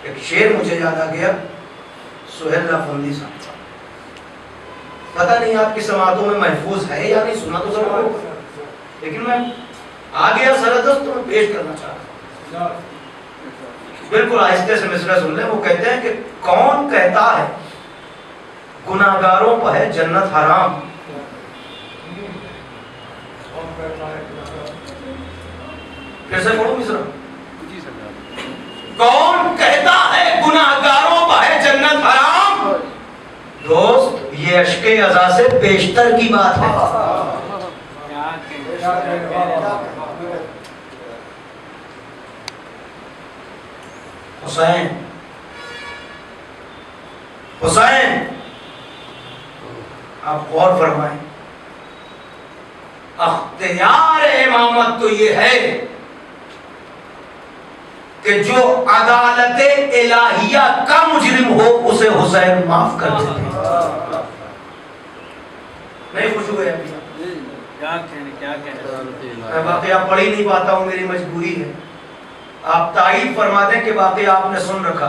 एक शेर मुझे याद आ गया, सुहेल फंदी साहब, पता नहीं आपकी समातों में महफूज है या नहीं, सुना तो जरूर, लेकिन मैं आ गया सरदस्त तो मैं पेश करना चाह रहा हूं। बिल्कुल आहिस्ते से मिसरा सुन ले। वो कहते हैं कि कौन कहता है गुनाहगारों पर है जन्नत हराम, फिर से पढ़ो मिसरा, कौन कहता है गुनाहगारों पर है जन्नत हराम। दोस्त ये अश्के अज़ा से पेशतर की बात है। हुसैन, हुसैन आप गौर फरमाएं, अख्तियार इमामत तो ये है कि जो अदालत इलाहिया का मुजरिम हो उसे हुसैन माफ कर देते हैं। नहीं खुश हुए अभी? क्या कहने मैं वाकया पढ़ ही नहीं पाता हूँ, मेरी मजबूरी है। आप तारीफ फरमा दें कि वाकया आपने सुन रखा।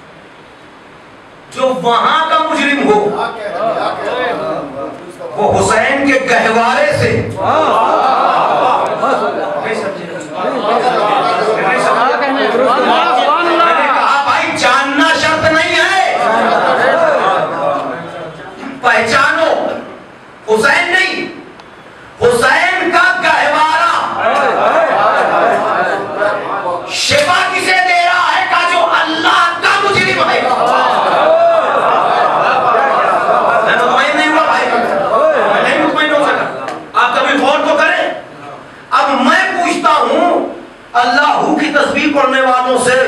जो वहां का मुजरिम हो वो हुसैन के गहवारे से मैंने कहा भाई जानना शर्त नहीं है, पहचानो। हुसैन नहीं, हुसैन का गहवारा शिफा किसे दे रहा है का जो अल्लाह का मुजरिम है। मैं मुतमईन नहीं हुआ भाई, मैं नहीं मुतमईन हो सका। आप कभी गौर तो करें। अब मैं पूछता हूं अल्लाहू की तस्बीह पढ़ने वालों से,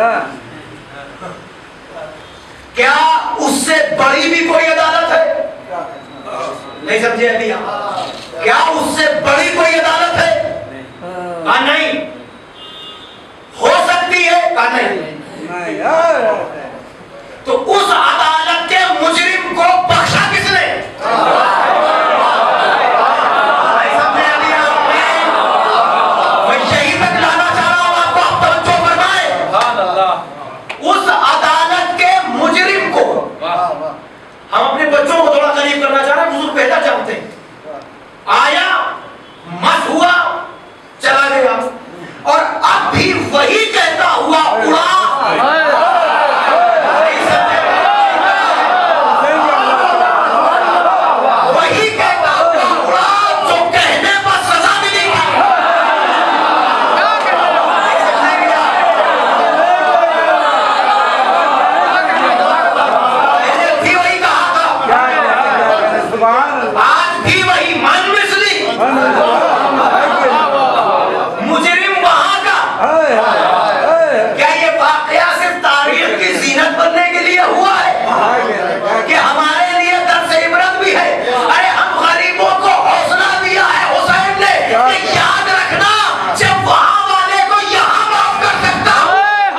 क्या उससे बड़ी भी कोई अदालत है? नहीं समझे अभी? क्या उससे बड़ी कोई अदालत है? कहा नहीं। हो सकती है? कहा नहीं। तो उस अदालत के मुजरिम को बख्शा किसने? मैं यही तक लाना चाह रहा हूं आपको, आप तवज्जो फरमाएं। उस अदालत के मुजरिम को हम अपने बच्चों को थोड़ा करीब करना चाह रहे हैं, बुजुर्ग बेहतर जानते हैं। आया, मत हुआ, चला गया, और अब भी वही कहता हुआ उड़ा। वही कहता हुआ उड़ा जो कहने पर सजा मिलेगी। भी वही कहा था, आज भी वही मन मिसली। मुजरिम वहां का। क्या ये वाकया सिर्फ तारीख की जीनत बनने के लिए हुआ है कि हमारे लिए दर्स इबरत भी है? अरे हम गरीबों को हौसला दिया है हुसैन ने कि याद रखना जब वहां वाले को यहां माफ कर सकता हूं।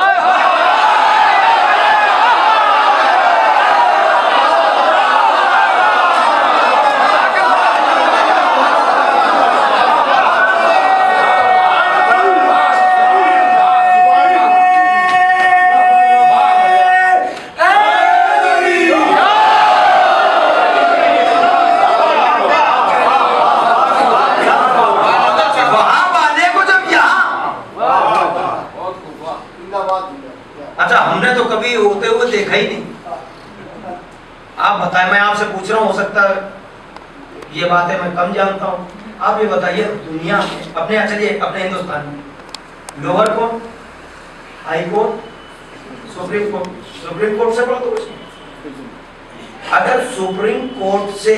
अच्छा हमने तो कभी होते हुए देखा ही नहीं। आप बताएं, मैं आपसे पूछ रहा हूं, हो सकता है ये बातें मैं कम जानता हूं। आप ये बताइए दुनिया में अपने, चलिए अपने हिंदुस्तान में lower court, high court, supreme court, supreme court से बड़ा तो कुछ नहीं। अगर सुप्रीम कोर्ट से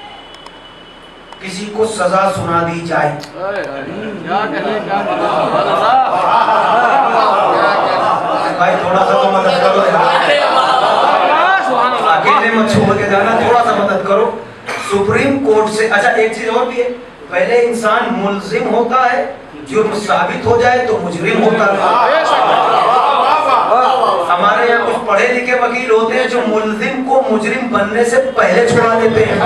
किसी को सजा सुना दी जाए, भाई थोड़ा सा तो मदद करो, अकेले मत छोड़ के जाना, थोड़ा सा मदद करो। सुप्रीम कोर्ट से, अच्छा एक चीज और भी है, पहले इंसान मुल्जिम होता है, जुर्म साबित हो जाए तो मुजरिम होता है। हमारे यहाँ कुछ पढ़े लिखे वकील होते हैं जो मुल्जिम को मुजरिम बनने से पहले छुड़ा देते हैं।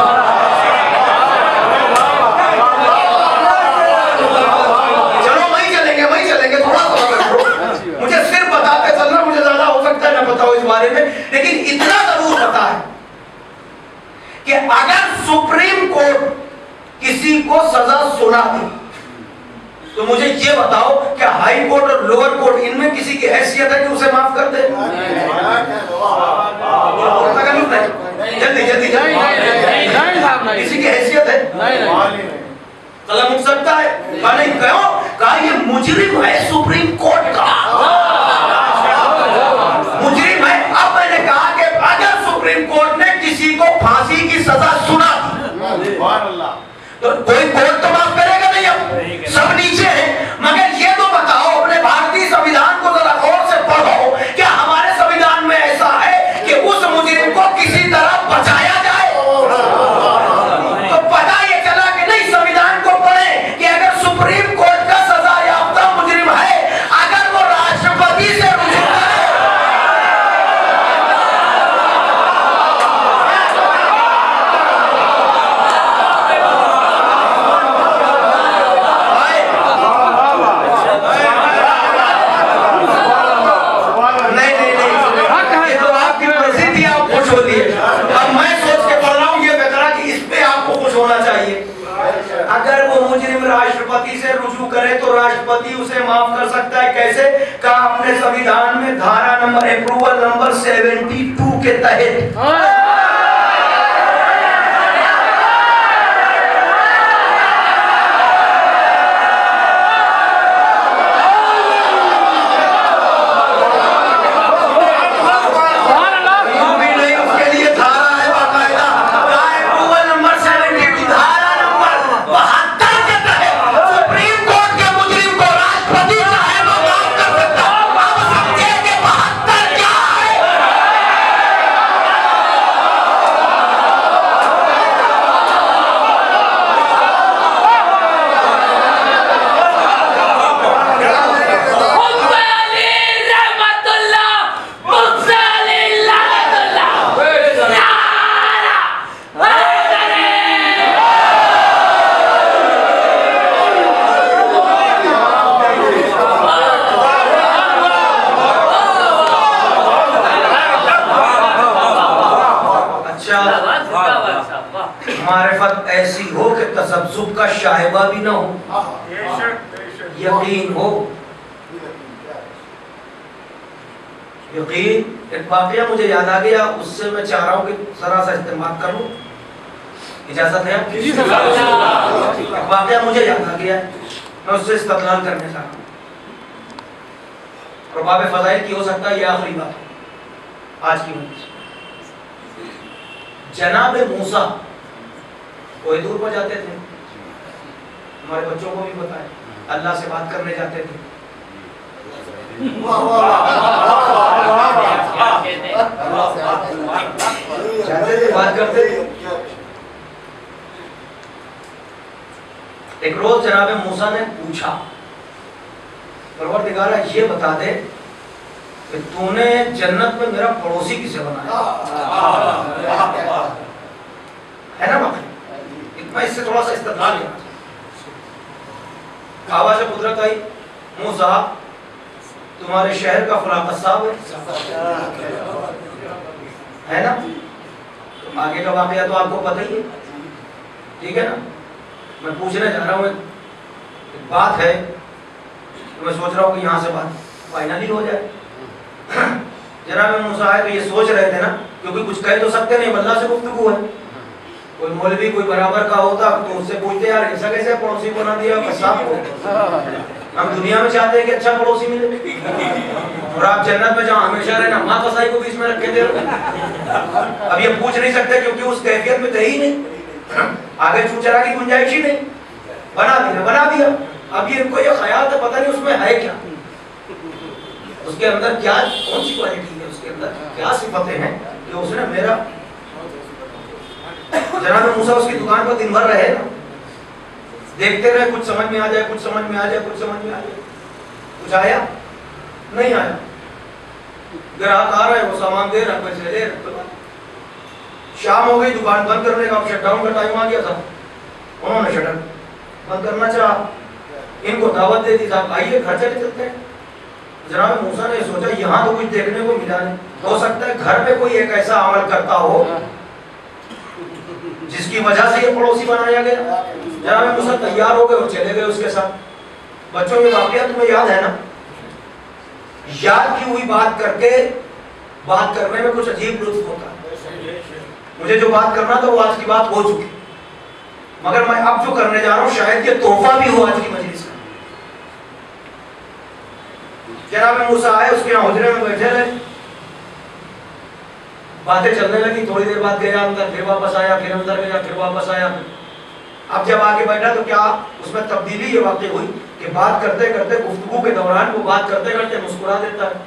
चलो वही चलेंगे, थोड़ा सा मुझे सिर्फ बताते चलना, मुझे ज्यादा हो सकता है कोर्ट किसी को सजा सुना दी तो मुझे ये बताओ क्या हाई कोर्ट और लोअर कोर्ट इनमें किसी की हैसियत है कि उसे माफ कर दे? जल्दी जल्दी किसी की हैसियत है? कलम उठ सकता है? नहीं क्यों? कहा ये मुजरिम है सुप्रीम कोर्ट का, मुजरिम है। अब मैंने कहा कि अगर सुप्रीम कोर्ट ने किसी को फांसी की सजा सुना तो कोई कोर्ट तो माफ करेगा नहीं, अब सब नीचे है। मगर ये तो बताओ, अपने भारतीय संविधान को जरा गौर से पढ़ो, क्या हमारे संविधान में ऐसा है कि उस मुजरिम को किसी तरह बचाया जाए? तो पता ये चला कि नहीं, संविधान को पढ़े कि अगर सुप्रीम कोर्ट का सजा याफ्ता मुजरिम है, अगर वो राष्ट्रपति से रुजू करे अगर वो मुजरिम राष्ट्रपति से रुजू करे तो राष्ट्रपति उसे माफ कर सकता है। कैसे? कहा अपने संविधान में धारा नंबर अप्रूवल नंबर 72 के तहत। मारिफत ऐसी हो कि तसब्जुब का शाहिबा भी ना हो, यकीन हो। यकीन एक वाकया मुझे याद आ गया, उससे मैं चाह रहा हूँ कि जरा सा इस्तेमाल कर लूं, इजाजत है? एक वाकया मुझे याद आ गया, मैं उससे इस्तेमाल करने चाह रहा हूँ। प्रभाव फज़ाइल की हो सकता है ये आखिरी बात आज की मजलिस। जनाब मूसा कोई दूर पर जाते थे, हमारे बच्चों को भी पता है, अल्लाह से बात करने जाते थे। बात करते थे। एक रोज जनाब मूसा ने पूछा, परवरदिगारा ये बता दे कि तूने जन्नत में मेरा पड़ोसी किसे बनाया? है ना बात? इतना इससे थोड़ा सा इस्तेमाल है। आवाज़ कुदरत आई, मूसा तुम्हारे शहर का फला कस्साब है ना? तो आगे का वाकया तो आपको पता ही है, ठीक है ना? मैं पूछने जा रहा हूँ, एक बात है तो मैं सोच रहा हूँ कि यहाँ से बात फाइनली हो जाए। जनाब मूसा आए तो ये सोच रहे थे ना, क्योंकि कुछ कह तो सकते नहीं, अल्लाह से गुफ्तगू है। कोई मौलवी कोई बराबर का होता तो उससे पूछते यार ऐसा कैसे पड़ोसी बना दिया कस्साब को? हम दुनिया में चाहते हैं कि अच्छा पड़ोसी मिले, और आप जन्नत में जहाँ हमेशा रहना, माँ कसाई को बीच में रखे थे। अब ये पूछ नहीं सकते क्योंकि उस कैफियत में थे ही नहीं, आगे चूचरा की गुंजाइश ही नहीं, बना दिया। अब ये इनको ये ख्याल था पता नहीं उसमें है क्या, उसके अंदर क्या, कौन सी क्वालिटी है, उसके अंदर क्या सिफतें हैं कि उसने मेरा। जनाब मूसा उसकी दुकान पर दिन भर रहे ना, देखते रहे, कुछ समझ में आ जाए, कुछ समझ में आ जाए, कुछ समझ में आ जाए। कुछ आया नहीं आया, ग्राहक आ रहे, वो सामान दे रहा, पैसे ले रहे। शाम हो गई, दुकान बंद करने का, शटडाउन का टाइम आ गया था। उन्होंने शटर बंद करना चाहा, इनको दावत दे दी, साहब आइए घर चले चलते हैं। जनाब मूसा ने सोचा यहाँ तो कुछ देखने को मिला नहीं, हो सकता है घर में कोई एक ऐसा अमल करता हो जिसकी वजह से ये पड़ोसी बनाया गया। जनाब मूसा तैयार हो गए और चले गए उसके साथ। बच्चों ये वाकया तुम्हें याद है ना? याद की हुई बात करके बात करने में कुछ अजीब लुत्फ होता है। मुझे जो बात करना था वो आज की बात हो चुकी, मगर मैं अब जो करने जा रहा हूं शायद ये तोहफा भी हो आज की मजलिस का। जनाब मूसा आए, उसके यहाँ हुजरे में बैठे रहे, बातें चलने लगी। थोड़ी देर बाद गया अंदर, फिर वापस आया, फिर अंदर गया, फिर वापस आया। अब जब आगे बैठा तो क्या उसमें तब्दीली ये वाकई हुई कि बात करते करते गुफ्तगू के दौरान वो बात करते करते मुस्कुरा देता है।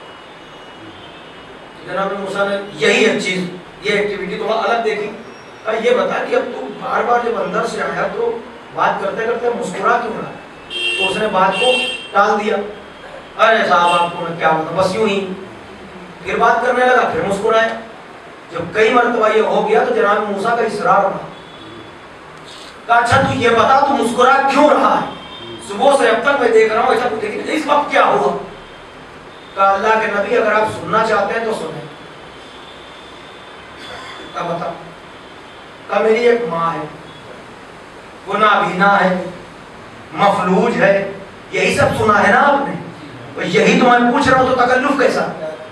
जनाब मूसा ने यही एक चीज, ये एक्टिविटी थोड़ा अलग देखी। ये बता कि अब तू बार बार जब अंदर से आया तो बात करते करते मुस्कुरा क्यों रहा? तो उसने बात को टाल दिया। अरे साहब आपको मैं क्या बताऊं, बस यूं ही। फिर बात करने लगा, फिर मुस्कुराया। जब कई मरतबा ये हो गया तो जनाब मूसा का इसरार रहा। कहा अच्छा तू ये बता तू मुस्कुरा क्यों रहा है? सुबह से अब तक मैं देख रहा हूँ ऐसा कुछ, लेकिन इस वक्त क्या हुआ? कहा अल्लाह के नबी अगर आप सुनना चाहते हैं तो सुने। कहा बता। कहा मेरी एक माँ है, वो नाबीना है, मफलूज है, यही सब सुना है ना आपने? तो यही तो मैं पूछ रहा हूं, तो तकल्लुफ कैसा?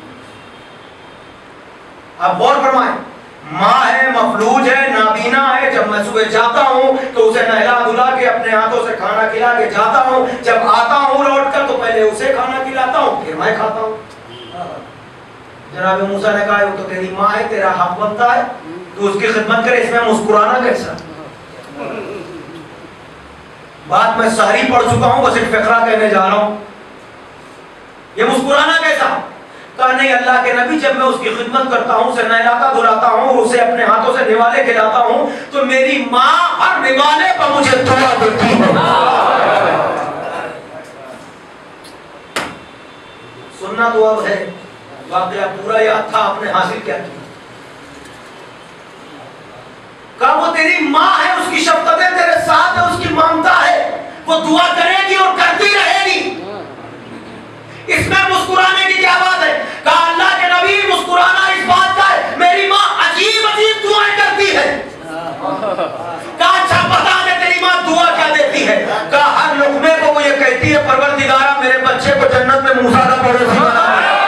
आप गौर फरमाएं, माँ है, मफलूज है, नाबीना है। जब मैं सुबह जाता हूँ तो उसे नहला धुला के अपने हाथों से खाना खिला के जाता हूँ। जब आता हूँ लौट कर तो पहले उसे खाना खिलाता हूँ, फिर मैं खाता हूँ। जनाब मूसा ने कहा वो तो तेरी माँ है, तेरा हक बनता है तो उसकी खिदमत करे, इसमें मुस्कुराना कैसा? बात मैं सारी पढ़ चुका हूँ, बस एक फिक्रा कहने जा रहा हूँ। ये मुस्कुराना कैसा? कहा नहीं अल्लाह के नबी, जब मैं उसकी खिदमत करता हूँ, उसे नहलाता धुलाता हूँ, उसे अपने हाथों से निवाले खिलाता हूँ, तो मेरी माँ हर निवाले पर मुझे दुआ देती है। सुनना तो अब है, वाकया पूरा याद था, आपने हासिल क्या किया? कहा वो तेरी माँ है, उसकी शफ़क़तें तेरे साथ है, उसकी ममता है, वो दुआ करेगी और करती रहेगी। इसमें मुस्कुराने की क्या बात है? कहा अल्लाह के नबी मुस्कुराना इस बात का है, मेरी माँ अजीब अजीब दुआएं करती है। कहा अच्छा बता दे तेरी माँ दुआ क्या देती है? कहा हर लुक़मे को वो ये कहती है परवरदिगारा मेरे बच्चे को जन्नत में मूसा का पड़ोसी बना।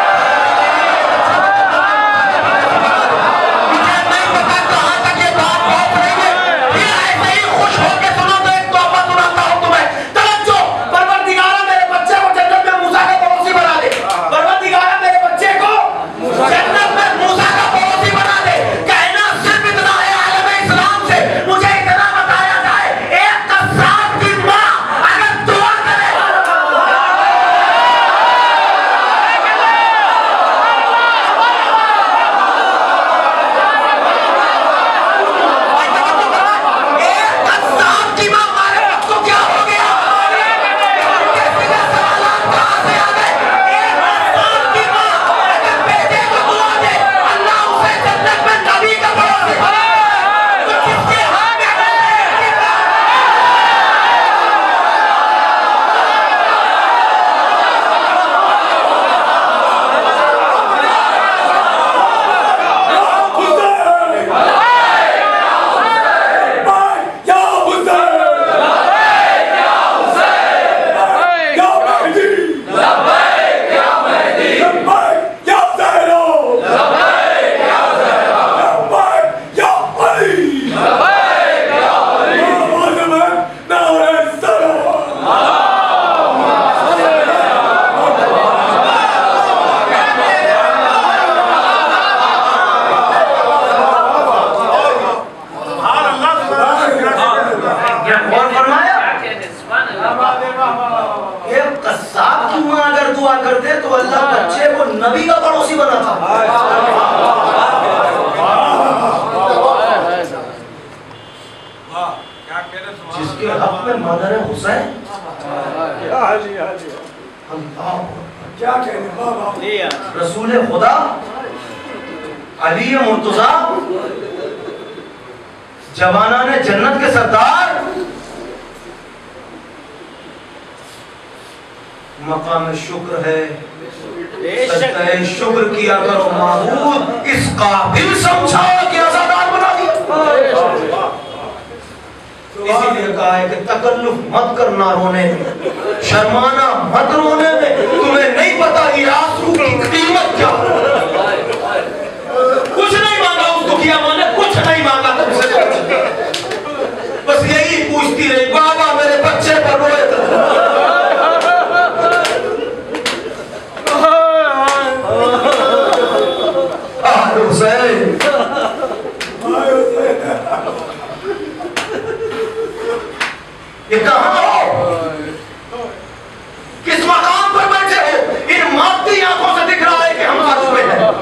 रसूल खुदा अली मुर्तजा जवाना ने जन्नत के सरदार, मकाम शुक्र है, सजदे शुक्र किया करो माबूद, इस काबिल समझा कि आज़ादार बना दिया। इसीलिए कहा है कि तकल्लुफ मत करना रोने में, शर्माना मत रोने में। तुम्हें नहीं पता ये आंसू की कीमत क्या। कुछ नहीं मांगा उस दुखिया माँ ने, कुछ नहीं मांगा तुमसे, बस यही पूछती रही, बाबा मेरे बच्चे पर रोए। ये कहां हो, किस मकाम पर बैठे हो? इन मादती आंखों से दिख रहा है कि हम फर्ज में हैं।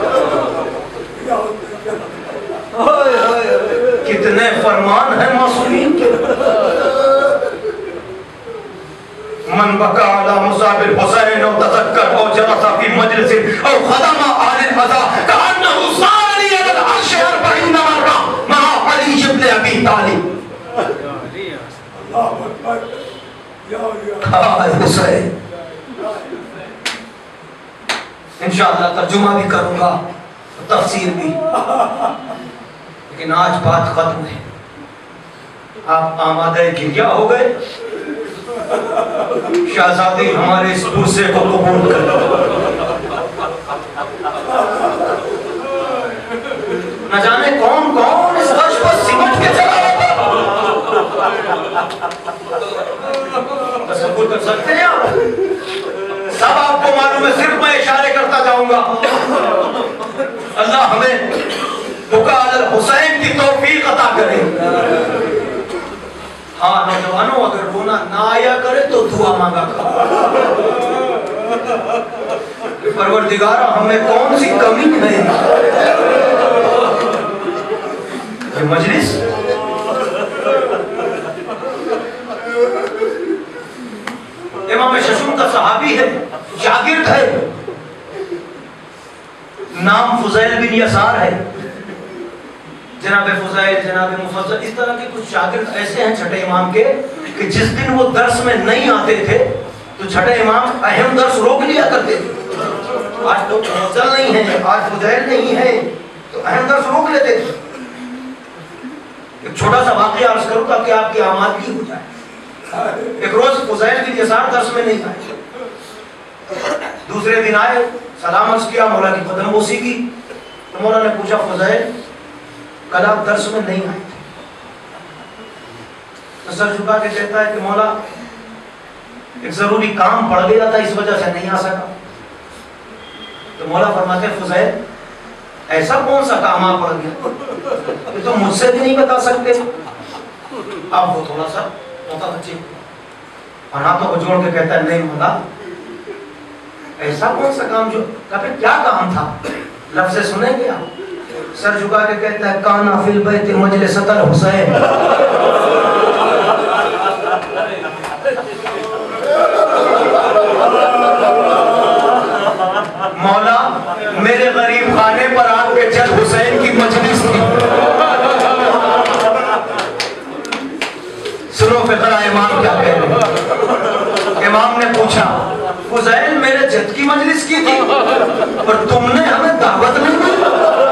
कितने फरमान हैं मासूमीन के। मन बका अला मुसाबिर हुसैन और तज़क्कर और जलसा फी मजलिस और खदमा आलिल फज़ा कअन्नहु सारी अल अर्श अरबईन मर्रा मा अली इब्न अबी तालिब। इंशाअल्लाह तर्जुमा भी करूंगा, तफसीर भी, लेकिन आज बात खत्म है। आप आमादे गिरिया हो गए। शहजादी हमारे इस गुस्से को कबूल कर, न जाने कौन कौन इस फर्श पर सिमट के चला तसव्वुर कर सकते हैं आप? सब आपको मालूम है, सिर्फ मैं इशारे करता जाऊंगा। अल्लाह हमें बुका अल हुसैन की तौफीक अता करे। हाँ नौजवानों, अगर रोना ना आया करे तो दुआ मांगा करो, परवरदिगारा हमें कौन सी कमी है। ये मजलिस इमाम शशूम का सहाबी है, शागिर्द है, नाम फुज़ैल बिन यसार है। जनाब फुज़ैल, जनाब मुफज्जल, इस तरह के कुछ शागिर्द ऐसे हैं छठे इमाम के कि जिस दिन वो दर्स में नहीं आते थे तो छठे इमाम अहम दर्स रोक लिया करते थे। आज तो मुफज्जल नहीं है, आज फुज़ैल नहीं है, तो अहम दर्स रोक लेते थे। एक छोटा सा वाक़या अर्ज करूं ताकि आपकी आमादगी हो जाए। एक रोज फुज़ैल बिन यसार दर्स में नहीं आए। दूसरे दिन आए, सलाम अर्ज किया, मौला की कदमबोसी की। तो मौला ने पूछा, फुज़ैल कल आप दर्स में नहीं आए थे? तो सर झुका के कहता है कि मौला एक जरूरी काम पड़ गया था, इस वजह से नहीं आ सका। तो मौला फरमाते, फुज़ैल ऐसा कौन सा काम आ पड़ गया कि तुम मुझसे भी नहीं बता सकते? अब वो थोड़ा सा बच्चे और हाथों को जोड़ के कहता है, नहीं मौला ऐसा कौन सा काम जो कभी क्या काम था, लफ्ज़ सुनेंगे आप? सर झुका के कहता है, काना फिल बैत मजलिस अल हुसैन। मौला मेरे गरीब खाने पर आपके जद हुसैन की मजलिस थी। सुनो फिक्रा इमाम क्या कह रहे हैं। इमाम ने पूछा, फुज़ैल मेरे जद की मजलिस की थी पर तुमने हमें दावत नहीं दी।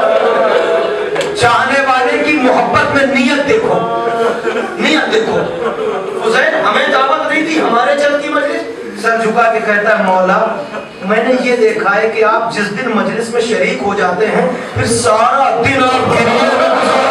चाहने वाले की मोहब्बत में नियत देखो, नियत देखो। फुज़ैल हमें दावत नहीं दी, हमारे जद की मजलिस। सर झुका के कहता है, मौला मैंने ये देखा है कि आप जिस दिन मजलिस में शरीक हो जाते हैं फिर सारा दिन आप